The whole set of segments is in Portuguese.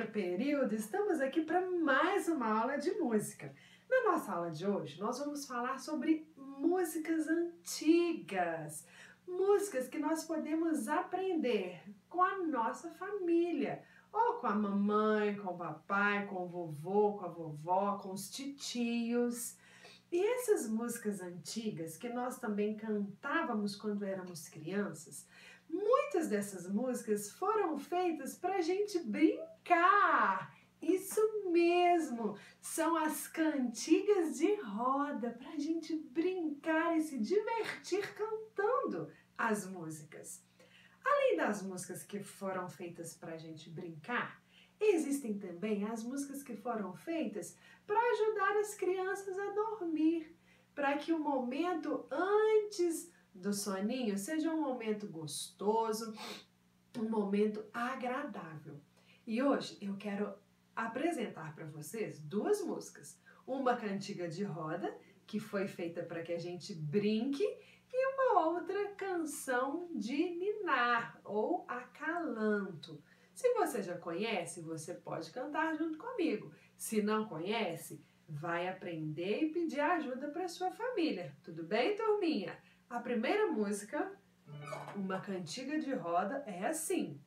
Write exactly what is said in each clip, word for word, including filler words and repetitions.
terceiro período, estamos aqui para mais uma aula de música. Na nossa aula de hoje, nós vamos falar sobre músicas antigas, músicas que nós podemos aprender com a nossa família, ou com a mamãe, com o papai, com o vovô, com a vovó, com os titios. E essas músicas antigas que nós também cantávamos quando éramos crianças, muitas dessas músicas foram feitas para a gente brincar. Isso mesmo, são as cantigas de roda, para a gente brincar e se divertir cantando as músicas. Além das músicas que foram feitas para a gente brincar, existem também as músicas que foram feitas para ajudar as crianças a dormir, para que o momento antes do soninho seja um momento gostoso, um momento agradável. E hoje eu quero apresentar para vocês duas músicas. Uma cantiga de roda, que foi feita para que a gente brinque, e uma outra canção de ninar ou acalanto. Se você já conhece, você pode cantar junto comigo. Se não conhece, vai aprender e pedir ajuda para sua família. Tudo bem, turminha? A primeira música, uma cantiga de roda, é assim.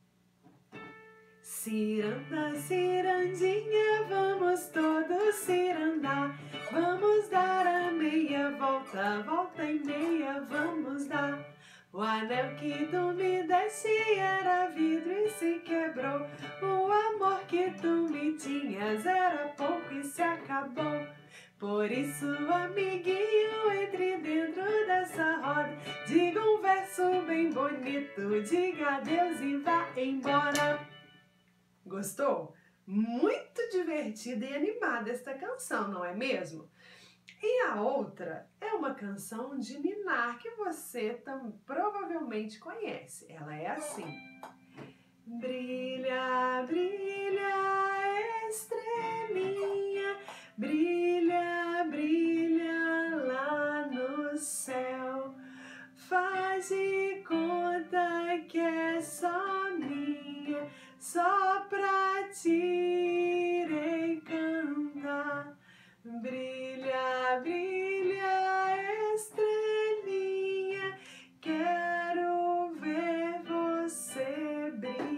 Ciranda, cirandinha, vamos todos cirandar. Vamos dar a meia volta, volta e meia, vamos dar. O anel que tu me deste era vidro e se quebrou. O amor que tu me tinhas era pouco e se acabou. Por isso, amiguinho, entre dentro dessa roda. Diga um verso bem bonito, diga adeus e vá embora. Gostou? Muito divertida e animada esta canção, não é mesmo? E a outra é uma canção de ninar que você tam, provavelmente conhece. Ela é assim. Brilha, brilha, estrelinha, brilha, brilha lá no céu. Faz de conta que é só minha, só pra te encantar. Brilha, brilha, estrelinha, quero ver você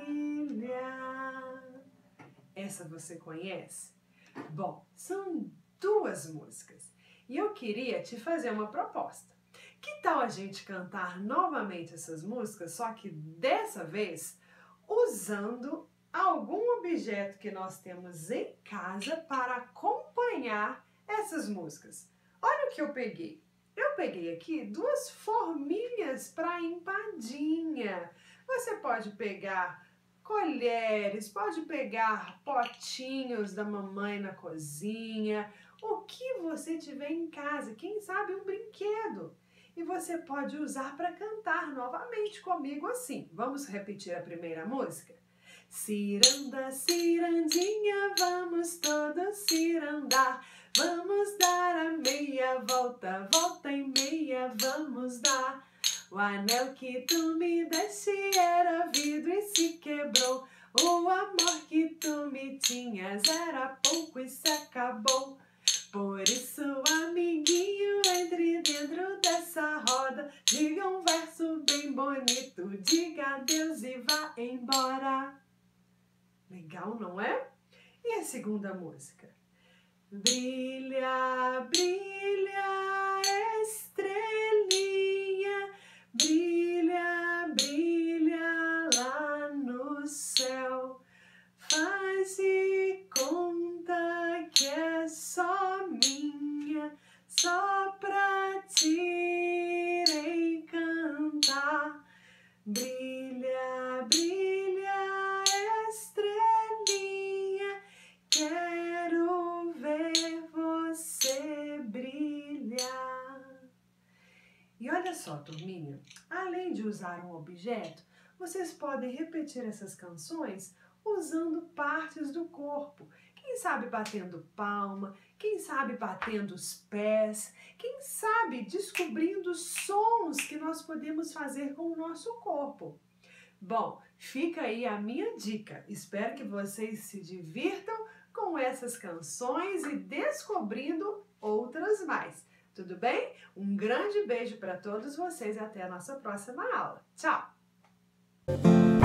brilhar. Essa você conhece? Bom, são duas músicas e eu queria te fazer uma proposta. Que tal a gente cantar novamente essas músicas, só que dessa vez usando algum objeto que nós temos em casa para acompanhar essas músicas? Olha o que eu peguei. Eu peguei aqui duas forminhas para empadinha. Você pode pegar colheres, pode pegar potinhos da mamãe na cozinha, o que você tiver em casa, quem sabe um brinquedo. E você pode usar para cantar novamente comigo assim. Vamos repetir a primeira música? Ciranda, cirandinha, vamos todos cirandar. Vamos dar a meia volta, volta e meia, vamos dar. O anel que tu me deste era vidro e se quebrou. O amor que tu me tinhas era pouco e se acabou. Por isso, amiguinho, entre dentro dessa roda. Diga um verso bem bonito, diga adeus e vá embora. Legal, não é? E a segunda música? Brilha, brilha, estrelinha, brilha, brilha lá no céu. Faz de conta que é só minha, só pra te encantar. Brilha, brilha, estrelinha, quero ver você brilhar. E olha só, turminha, além de usar um objeto, vocês podem repetir essas canções usando partes do corpo. Quem sabe batendo palma, quem sabe batendo os pés, quem sabe descobrindo sons que nós podemos fazer com o nosso corpo. Bom, fica aí a minha dica. Espero que vocês se divirtam com essas canções e descobrindo outras mais. Tudo bem? Um grande beijo para todos vocês e até a nossa próxima aula. Tchau!